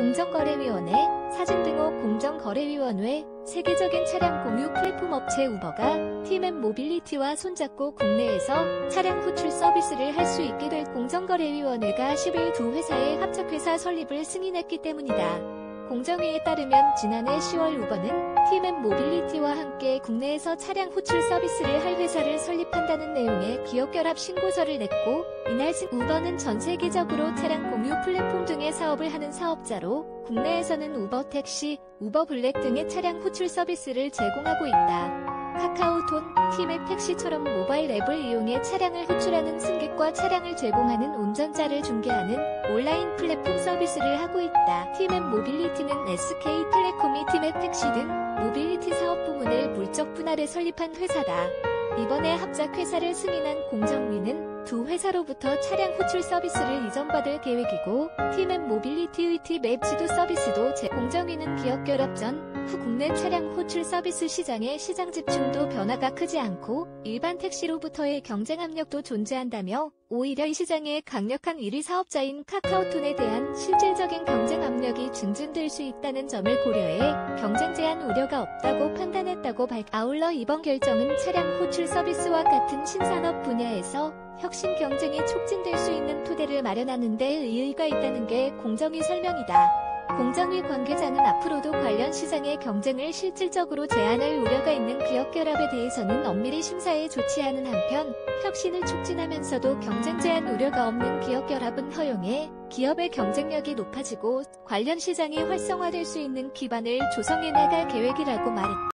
공정거래위원회, 사진등록 공정거래위원회, 세계적인 차량 공유 플랫폼 업체 우버가 팀앤모빌리티와 손잡고 국내에서 차량 호출 서비스를 할 수 있게 될 공정거래위원회가 10일 두 회사의 합작회사 설립을 승인했기 때문이다. 공정위에 따르면 지난해 10월 우버는 팀앤모빌리티와 함께 국내에서 차량 호출 서비스를 할 회사를 설립한다는 내용의 기업결합 신고서를 냈고, 이날 우버는 전 세계적으로 차량 공유 플랫폼 등의 사업을 하는 사업자로 국내에서는 우버 택시, 우버 블랙 등의 차량 호출 서비스를 제공하고 있다. 카카오톤, 티맵 택시처럼 모바일 앱을 이용해 차량을 호출하는 승객과 차량을 제공하는 운전자를 중개하는 온라인 플랫폼 서비스를 하고 있다. 팀앤모빌리티는 SK텔레콤이 티맵 택시 등 모빌리티 사업 부문을 물적 분할해 설립한 회사다. 이번에 합작회사를 승인한 공정위는 두 회사로부터 차량 호출 서비스를 이전받을 계획이고, 팀앤모빌리티의 티맵 지도 서비스도 공정위는 기업결합 전 후 국내 차량 호출 서비스 시장의 시장 집중도 변화가 크지 않고 일반 택시로부터의 경쟁 압력도 존재한다며, 오히려 이 시장의 강력한 1위 사업자인 카카오톤에 대한 실질적인 경쟁 압력이 증진될 수 있다는 점을 고려해 경쟁 제한 우려가 없다고 판단했다고 아울러 이번 결정은 차량 호출 서비스와 같은 신산업 분야에서 혁신 경쟁이 촉진될 수 있는 토대를 마련하는 데 의의가 있다는 게 공정위 설명이다. 공정위 관계자는 앞으로도 관련 시장의 경쟁을 실질적으로 제한할 우려가 있는 기업결합에 대해서는 엄밀히 심사에 조치하는 한편, 혁신을 촉진하면서도 경쟁 제한 우려가 없는 기업결합은 허용해 기업의 경쟁력이 높아지고 관련 시장이 활성화될 수 있는 기반을 조성해 나갈 계획이라고 말했다.